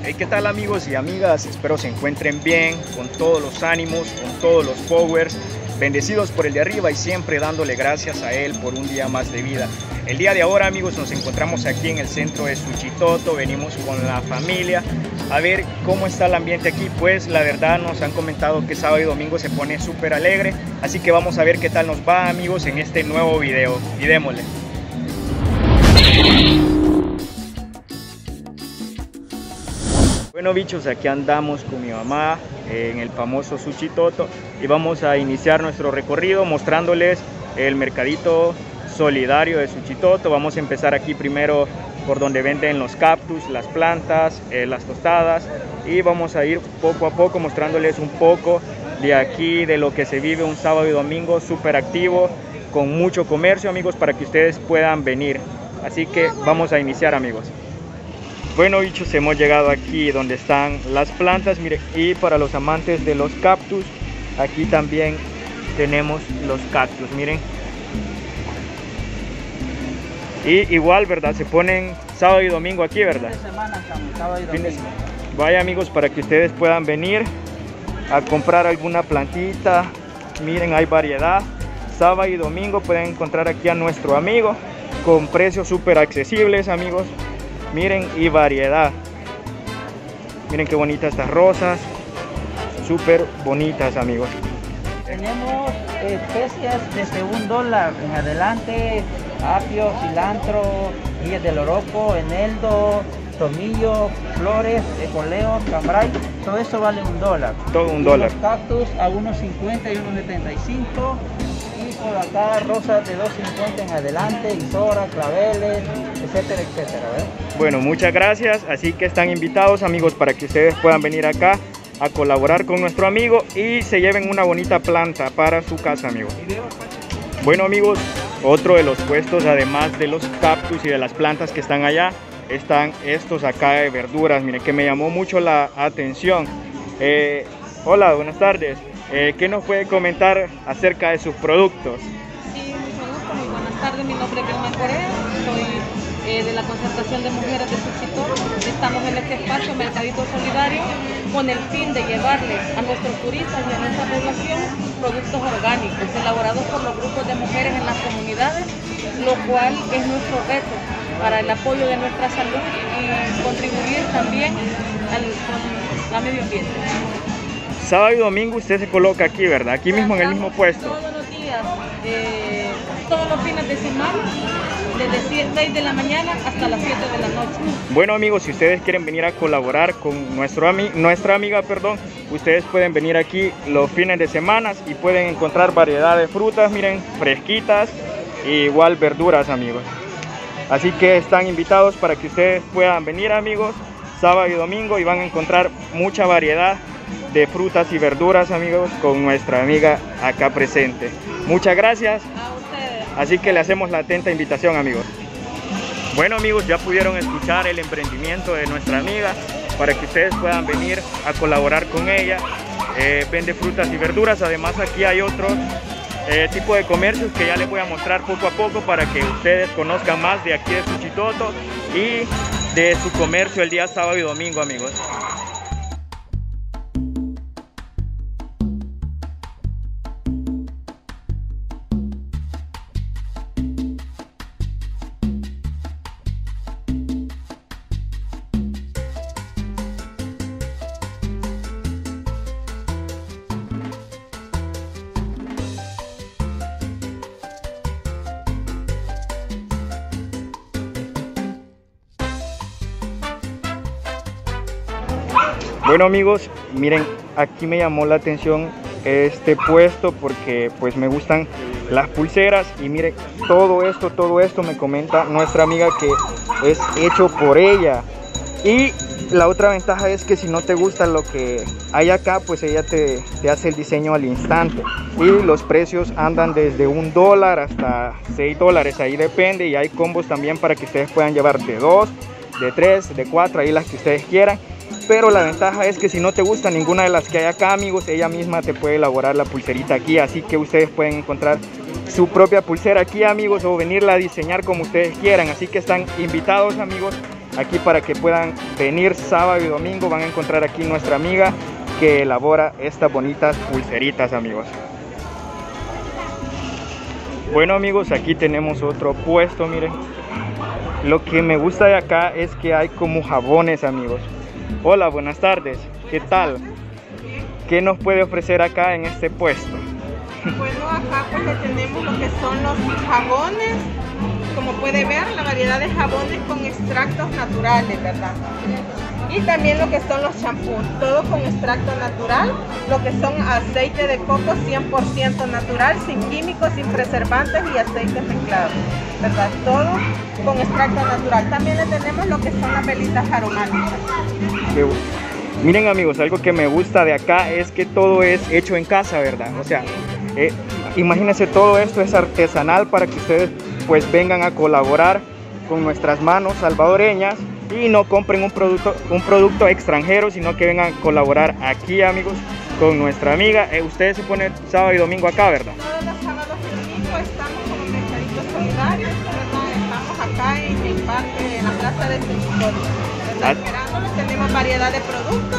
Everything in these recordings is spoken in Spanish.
Hey, ¿qué tal amigos y amigas? Espero se encuentren bien, con todos los ánimos, con todos los powers, bendecidos por el de arriba y siempre dándole gracias a Él por un día más de vida. El día de ahora, amigos, nos encontramos aquí en el centro de Suchitoto, venimos con la familia a ver cómo está el ambiente aquí. Pues la verdad nos han comentado que sábado y domingo se pone súper alegre, así que vamos a ver qué tal nos va, amigos, en este nuevo video. Y démosle. Bueno bichos, aquí andamos con mi mamá en el famoso Suchitoto y vamos a iniciar nuestro recorrido mostrándoles el mercadito solidario de Suchitoto. Vamos a empezar aquí primero por donde venden los cactus, las plantas, las tostadas, y vamos a ir poco a poco mostrándoles un poco de aquí, de lo que se vive un sábado y domingo súper activo, con mucho comercio, amigos, para que ustedes puedan venir. Así que vamos a iniciar, amigos. Bueno bichos, hemos llegado aquí donde están las plantas, miren, y para los amantes de los cactus, aquí también tenemos los cactus, miren. Y igual, ¿verdad? Se ponen sábado y domingo aquí, ¿verdad? Fin de semana estamos, sábado y domingo. Vaya amigos, para que ustedes puedan venir a comprar alguna plantita, miren, hay variedad. Sábado y domingo pueden encontrar aquí a nuestro amigo con precios súper accesibles, amigos. Miren, y variedad. Miren qué bonitas estas rosas, súper bonitas, amigos. Tenemos especias desde $1 en adelante: apio, cilantro, guillas del oroco, eneldo, tomillo, flores, ejoleo, cambray. Todo eso vale $1. Todo $1. Los cactus a $1.50 y $1.75. Y por acá rosas de $2.50 en adelante, isora, claveles, etcétera, etcétera, ¿verdad? Bueno, muchas gracias. Así que están invitados, amigos, para que ustedes puedan venir acá a colaborar con nuestro amigo y se lleven una bonita planta para su casa, amigos. Bueno, amigos, otro de los puestos, además de los cactus y de las plantas que están allá, están estos acá de verduras. Miren, que me llamó mucho la atención. Hola, buenas tardes. ¿Qué nos puede comentar acerca de sus productos? Sí, mucho gusto, muy buenas tardes. Mi nombre es Vilma Corea, soy de la Concentración de Mujeres de Suchitoto. Estamos en este espacio Mercadito Solidario con el fin de llevarles a nuestros turistas y a nuestra población productos orgánicos elaborados por los grupos de mujeres en las comunidades, lo cual es nuestro reto para el apoyo de nuestra salud y contribuir también al medio ambiente. Sábado y domingo usted se coloca aquí, ¿verdad? Aquí mismo en el mismo puesto. Todos los días, todos los fines de semana, desde 6 de la mañana hasta las 7 de la noche. Bueno amigos, si ustedes quieren venir a colaborar con nuestra amiga, ustedes pueden venir aquí los fines de semana y pueden encontrar variedad de frutas, miren, fresquitas, e igual verduras, amigos. Así que están invitados para que ustedes puedan venir, amigos, sábado y domingo, y van a encontrar mucha variedad de frutas y verduras, amigos, con nuestra amiga acá presente. Muchas gracias. A ustedes. Así que le hacemos la atenta invitación, amigos. Bueno amigos, ya pudieron escuchar el emprendimiento de nuestra amiga para que ustedes puedan venir a colaborar con ella. Vende frutas y verduras. Además aquí hay otros tipo de comercios que ya les voy a mostrar poco a poco para que ustedes conozcan más de aquí de Suchitoto y de su comercio el día sábado y domingo, amigos. Bueno amigos, miren, aquí me llamó la atención este puesto porque pues me gustan las pulseras y miren, todo esto me comenta nuestra amiga que es hecho por ella. Y la otra ventaja es que si no te gusta lo que hay acá, pues ella te hace el diseño al instante. Y los precios andan desde $1 hasta $6, ahí depende, y hay combos también para que ustedes puedan llevar de 2, de 3, de 4, ahí las que ustedes quieran. Pero la ventaja es que si no te gusta ninguna de las que hay acá, amigos, ella misma te puede elaborar la pulserita aquí. Así que ustedes pueden encontrar su propia pulsera aquí, amigos, o venirla a diseñar como ustedes quieran. Así que están invitados, amigos, aquí para que puedan venir sábado y domingo. Van a encontrar aquí nuestra amiga que elabora estas bonitas pulseritas, amigos. Bueno, amigos, aquí tenemos otro puesto, miren. Lo que me gusta de acá es que hay como jabones, amigos. Hola, buenas tardes, ¿qué tal? ¿Qué nos puede ofrecer acá en este puesto? Bueno, acá pues le tenemos lo que son los jabones, como puede ver, la variedad de jabones con extractos naturales, ¿verdad? Y también lo que son los champús, todo con extracto natural, lo que son aceite de coco 100% natural, sin químicos, sin preservantes y aceites mezclados, ¿verdad? Todo con extracto natural. También le tenemos lo que son las velitas aromáticas. Miren, amigos, algo que me gusta de acá es que todo es hecho en casa, ¿verdad? O sea, imagínense, todo esto es artesanal para que ustedes pues vengan a colaborar con nuestras manos salvadoreñas y no compren un producto extranjero, sino que vengan a colaborar aquí, amigos, con nuestra amiga. Ustedes se ponen sábado y domingo acá, ¿verdad? Todos los sábados y domingos estamos como mercaditos solidarios, ¿verdad? Estamos acá en el parque, en la plaza de Suchicoto, ¿verdad? Esperándolos, tenemos variedad de productos.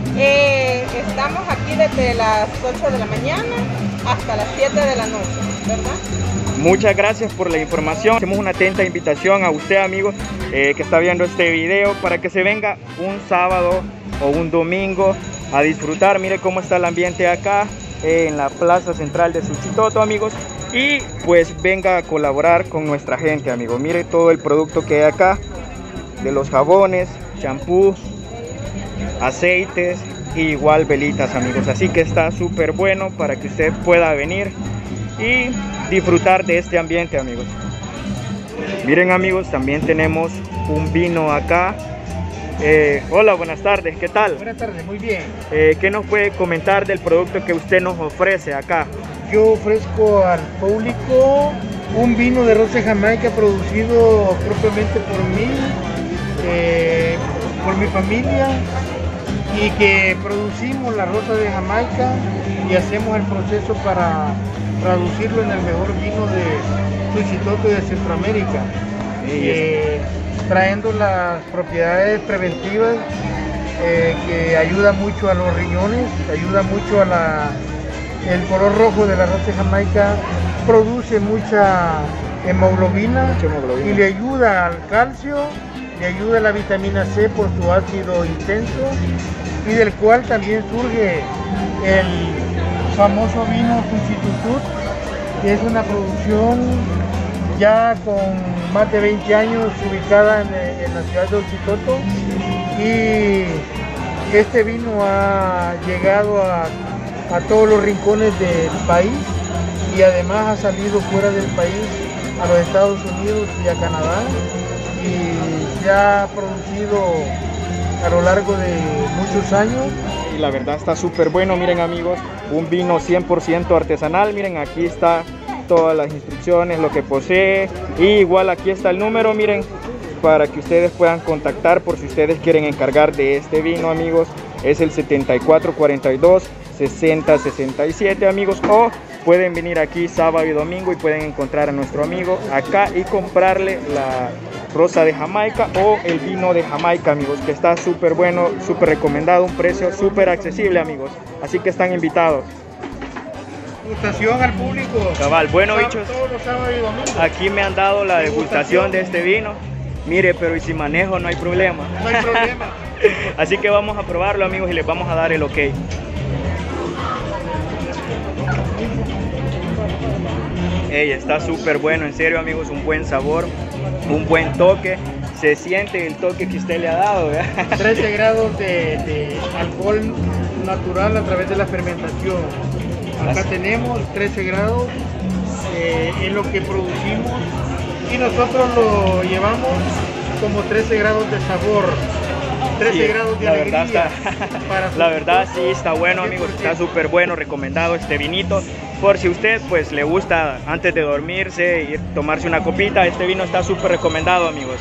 Estamos aquí desde las 8 de la mañana hasta las 7 de la noche, ¿verdad? Muchas gracias por la información. Hacemos una atenta invitación a usted, amigo, que está viendo este video, para que se venga un sábado o un domingo a disfrutar. Mire cómo está el ambiente acá en la plaza central de Suchitoto, amigos, y pues venga a colaborar con nuestra gente, amigos. Mire todo el producto que hay acá, de los jabones, champú, aceites y igual velitas, amigos. Así que está súper bueno para que usted pueda venir y disfrutar de este ambiente, amigos. Miren, amigos, también tenemos un vino acá. Hola, buenas tardes, ¿qué tal? Buenas tardes, muy bien. ¿Qué nos puede comentar del producto que usted nos ofrece acá? Yo ofrezco al público un vino de rosa de Jamaica producido propiamente por mí, por mi familia, y que producimos la rosa de Jamaica y hacemos el proceso para traducirlo en el mejor vino de Suchitoto y de Centroamérica, trayendo las propiedades preventivas que ayuda mucho a los riñones, ayuda mucho a el color rojo de la rosa de Jamaica, produce mucha hemoglobina y le ayuda al calcio, le ayuda a la vitamina C por su ácido intenso, y del cual también surge el famoso vino Suchitutut, que es una producción ya con más de 20 años ubicada en la ciudad de Suchitoto, y este vino ha llegado a todos los rincones del país y además ha salido fuera del país, a los Estados Unidos y a Canadá, y ya ha producido a lo largo de muchos años. Y la verdad está súper bueno. Miren, amigos, un vino 100% artesanal. Miren, aquí está todas las instrucciones, lo que posee, y igual aquí está el número, miren, para que ustedes puedan contactar por si ustedes quieren encargar de este vino, amigos. Es el 7442-6067, amigos, o pueden venir aquí sábado y domingo y pueden encontrar a nuestro amigo acá y comprarle la rosa de Jamaica o el vino de Jamaica, amigos, que está súper bueno, súper recomendado, un precio súper accesible, amigos, así que están invitados. Degustación al público. Cabal, bueno, bichos, Todos los sábados y domingos. aquí me han dado la degustación de este vino. Mire, pero y si manejo no hay problema. No hay problema. Así que vamos a probarlo, amigos, y les vamos a dar el ok. Ey, está súper bueno, en serio, amigos, un buen sabor, un buen toque. Se siente el toque que usted le ha dado, ¿verdad? 13 grados de alcohol natural a través de la fermentación. Acá tenemos 13 grados, es lo que producimos, y nosotros lo llevamos como 13 grados de sabor, 13 Sí, grados de la alegría. verdad para la verdad sí Suchitoto, está bueno, amigos, está 100%. súper bueno, recomendado este vinito. Por si usted pues le gusta antes de dormirse y tomarse una copita, este vino está súper recomendado, amigos.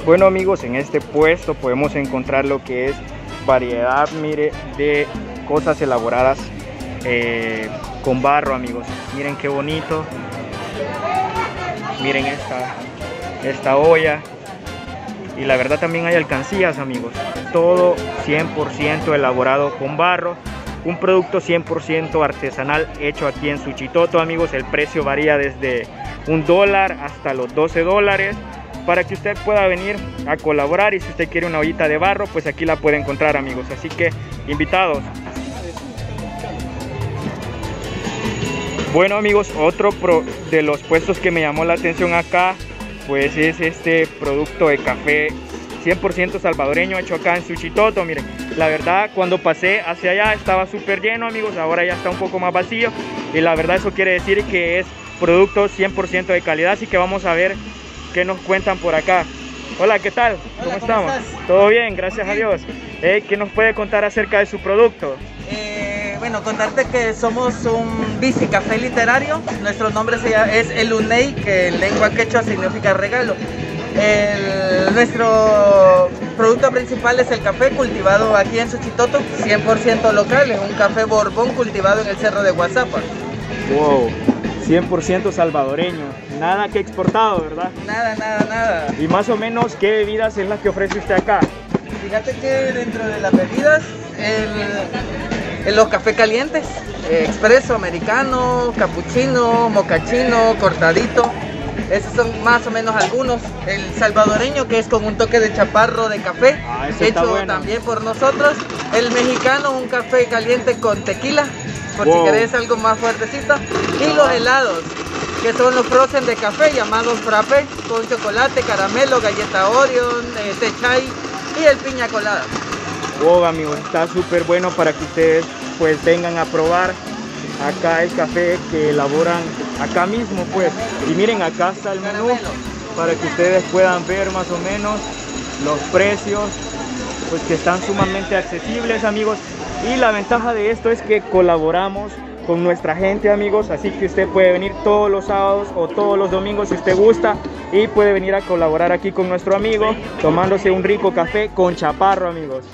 Bueno amigos, en este puesto podemos encontrar lo que es variedad, mire, de cosas elaboradas con barro, amigos. Miren qué bonito. Miren esta olla. Y la verdad también hay alcancías, amigos. Todo 100% elaborado con barro. Un producto 100% artesanal hecho aquí en Suchitoto, amigos. El precio varía desde $1 hasta los $12 para que usted pueda venir a colaborar. Y si usted quiere una ollita de barro, pues aquí la puede encontrar, amigos. Así que invitados. Bueno amigos, otro de los puestos que me llamó la atención acá, pues es este producto de café 100% salvadoreño hecho acá en Suchitoto. Miren, la verdad cuando pasé hacia allá estaba súper lleno, amigos. Ahora ya está un poco más vacío y la verdad eso quiere decir que es producto 100% de calidad. Así que vamos a ver qué nos cuentan por acá. Hola, ¿qué tal? Hola, ¿Cómo estamos? estás? Todo bien, gracias a Dios. ¿Qué nos puede contar acerca de su producto? Bueno, contarte que somos un bicicafé literario. Nuestro nombre es El Unei, que en lengua quechua significa regalo. Nuestro producto principal es el café cultivado aquí en Suchitoto, 100% local, es un café Borbón cultivado en el cerro de Guazapa. Wow, 100% salvadoreño, nada que exportado, ¿verdad? Nada. Y más o menos, ¿qué bebidas es las que ofrece usted acá? Fíjate que dentro de las bebidas, los cafés calientes, expreso, americano, capuchino, mocachino, cortadito. Esos son más o menos algunos. El salvadoreño, que es con un toque de chaparro de café, hecho bueno, también por nosotros. El mexicano, un café caliente con tequila, por si querés algo más fuertecito. Y los helados, que son los frozen de café, llamados frappé, con chocolate, caramelo, galleta Oreo, té chai y el piña colada. Wow, amigos, está súper bueno para que ustedes pues vengan a probar acá el café que elaboran acá mismo, pues. Y miren, acá está el menú para que ustedes puedan ver más o menos los precios, pues que están sumamente accesibles, amigos. Y la ventaja de esto es que colaboramos con nuestra gente, amigos, así que usted puede venir todos los sábados o todos los domingos si usted gusta y puede venir a colaborar aquí con nuestro amigo tomándose un rico café con chaparro, amigos.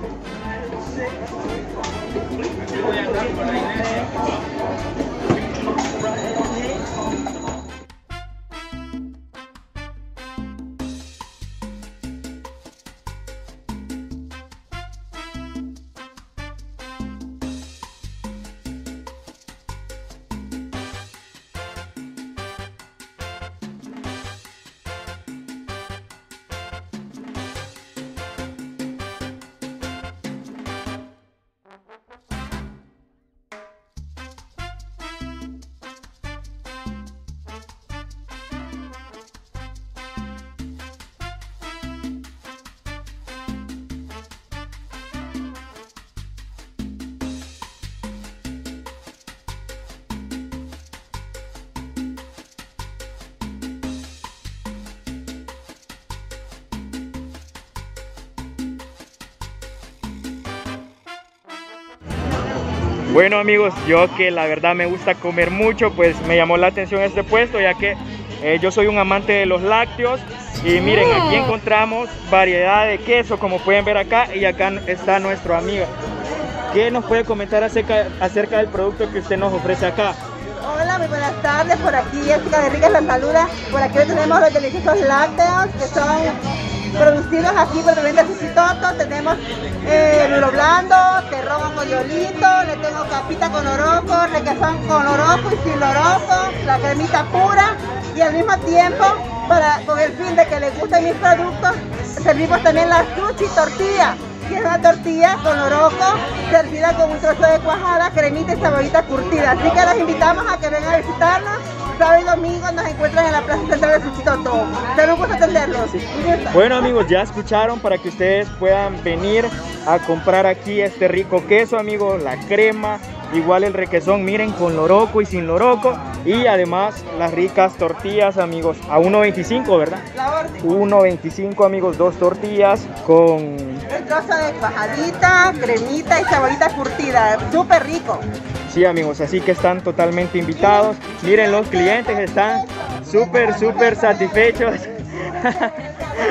Bueno amigos, yo que la verdad me gusta comer mucho, pues me llamó la atención este puesto, ya que yo soy un amante de los lácteos. Y miren, aquí encontramos variedad de queso, como pueden ver acá, y acá está nuestro amigo. ¿Qué nos puede comentar acerca del producto que usted nos ofrece acá? Hola, muy buenas tardes, por aquí Jessica de Ricas la saluda. Por aquí tenemos los deliciosos lácteos que son producidos aquí por el de Suchitoto. Tenemos lulo blando, terrón con goyolito, le tengo capita con oroco, requesón con oroco y sin oroco, la cremita pura, y al mismo tiempo, con el fin de que les gusten mis productos, servimos también la sushi tortilla, que es una tortilla con oroco, servida con un trozo de cuajada, cremita y cebollita curtida. Así que los invitamos a que vengan a visitarnos. Sábado y domingo nos encuentran en la Plaza Central de Suchitoto. Será un gusto atenderlos. Bueno amigos, ya escucharon, para que ustedes puedan venir a comprar aquí este rico queso, amigos, la crema, igual el requesón, miren, con loroco y sin loroco, y además las ricas tortillas, amigos, a $1.25, ¿verdad? La orden. $1.25, amigos, 2 tortillas con el trozo de cuajadita, cremita y cebollita curtida, súper rico. Sí amigos, así que están totalmente invitados. Miren, los clientes están súper satisfechos.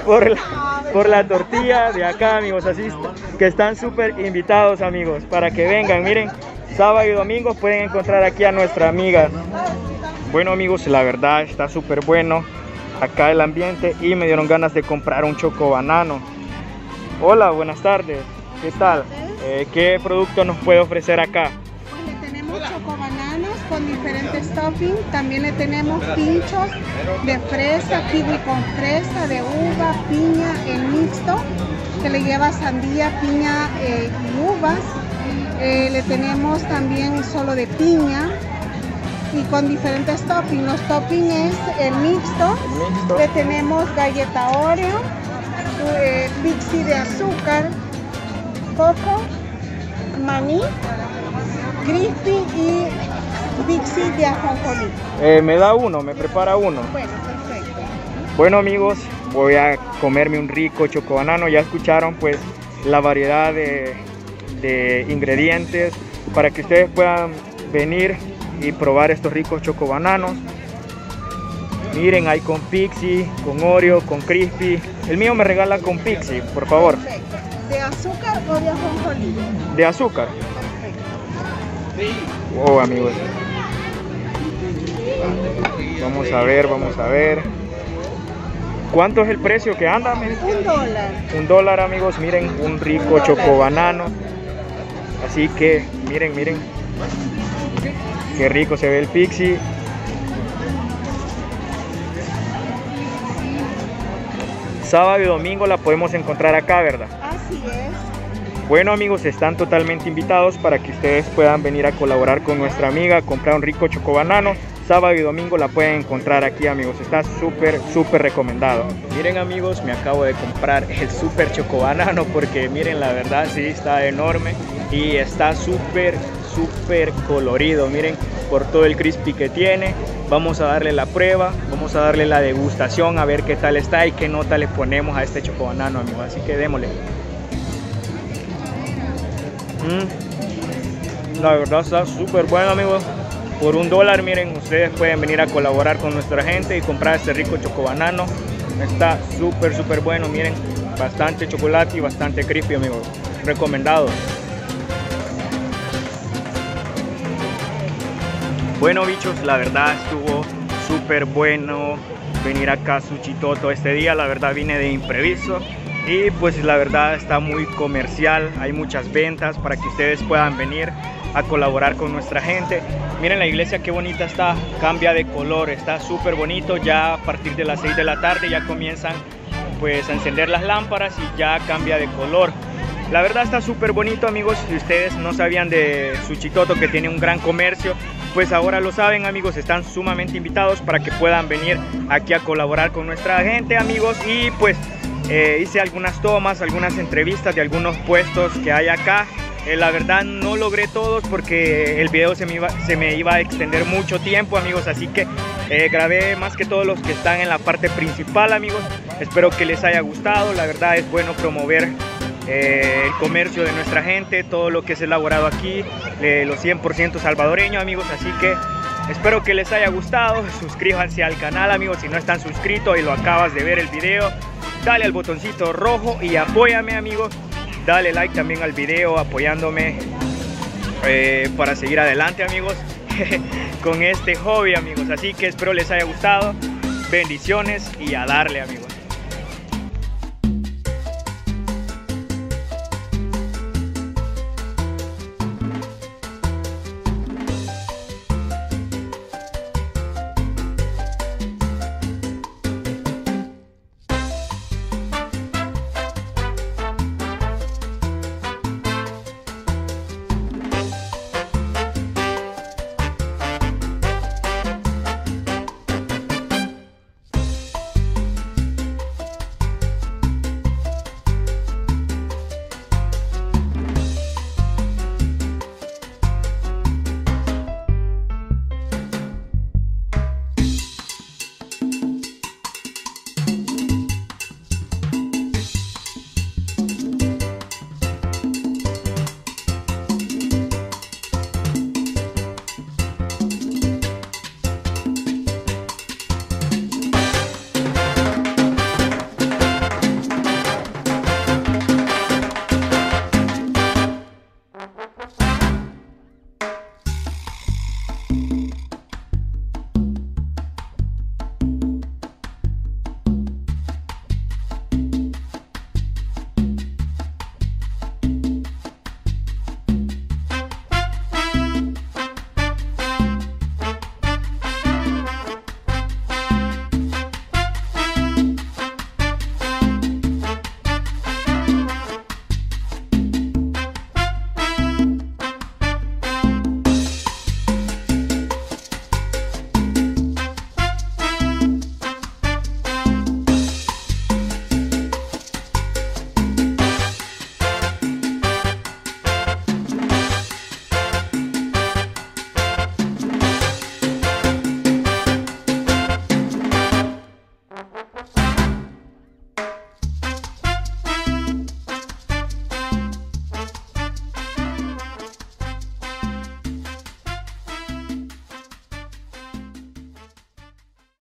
por la tortilla de acá, amigos. Así que están súper invitados, amigos, para que vengan. Miren, sábado y domingo pueden encontrar aquí a nuestra amiga. Bueno, amigos, la verdad está súper bueno acá el ambiente y me dieron ganas de comprar un chocobanano. Hola, buenas tardes. ¿Qué tal? ¿Qué producto nos puede ofrecer acá? Pues le tenemos chocobananos con diferentes toppings. También le tenemos pinchos de fresa, kiwi con fresa, de uva, piña, el mixto, que le lleva sandía, piña y uvas. Le tenemos también solo de piña y con diferentes toppings. Los toppings es el mixto. Le tenemos galleta Oreo, Pixie de azúcar, coco, maní, crispy y Pixie de ajonjolí. Me da uno, me prepara uno. Bueno, perfecto. Bueno, amigos, voy a comerme un rico chocobanano. Ya escucharon pues la variedad de ingredientes para que ustedes puedan venir y probar estos ricos chocobananos. Miren, hay con Pixie, con Oreo, con crispy. El mío me regala con Pixie, por favor. Perfecto. ¿De azúcar o de ajonjolí? De azúcar. Perfecto. Oh, amigos. Vamos a ver, vamos a ver. ¿Cuánto es el precio que anda? $1. $1, amigos. Miren, un rico chocobanano. Así que, miren, miren. Qué rico se ve el Pixie. Sábado y domingo la podemos encontrar acá, ¿verdad? Así es. Bueno, amigos, están totalmente invitados para que ustedes puedan venir a colaborar con nuestra amiga, comprar un rico chocobanano. Sábado y domingo la pueden encontrar aquí, amigos. Está súper, súper recomendado. Miren, amigos, me acabo de comprar el súper chocobanano porque miren, la verdad sí está enorme y está súper, súper colorido. Miren, por todo el crispy que tiene. Vamos a darle la prueba, vamos a darle la degustación, a ver qué tal está y qué nota le ponemos a este chocobanano, amigos. Así que démosle. La verdad está súper bueno, amigos. Por $1, miren, ustedes pueden venir a colaborar con nuestra gente y comprar este rico chocobanano. Está súper, súper bueno, miren. Bastante chocolate y bastante crispy, amigos. Recomendado. Bueno, bichos, la verdad estuvo súper bueno venir acá a Suchitoto este día. La verdad vine de imprevisto y pues la verdad está muy comercial. Hay muchas ventas para que ustedes puedan venir a colaborar con nuestra gente. Miren la iglesia qué bonita está, cambia de color, está súper bonito. Ya a partir de las 6 de la tarde ya comienzan pues a encender las lámparas y ya cambia de color. La verdad está súper bonito, amigos. Si ustedes no sabían de Suchitoto, que tiene un gran comercio, pues ahora lo saben, amigos. Están sumamente invitados para que puedan venir aquí a colaborar con nuestra gente, amigos. Y pues hice algunas tomas, algunas entrevistas de algunos puestos que hay acá. La verdad no logré todos porque el video se me iba a extender mucho tiempo, amigos. Así que grabé más que todos los que están en la parte principal, amigos. Espero que les haya gustado. La verdad es bueno promover el comercio de nuestra gente, todo lo que es elaborado aquí, los 100% salvadoreños, amigos. Así que espero que les haya gustado. Suscríbanse al canal, amigos, si no están suscritos y lo acabas de ver el video. Dale al botoncito rojo y apóyame, amigos. Dale like también al video apoyándome para seguir adelante, amigos, con este hobby, amigos. Así que espero les haya gustado. Bendiciones y a darle, amigos.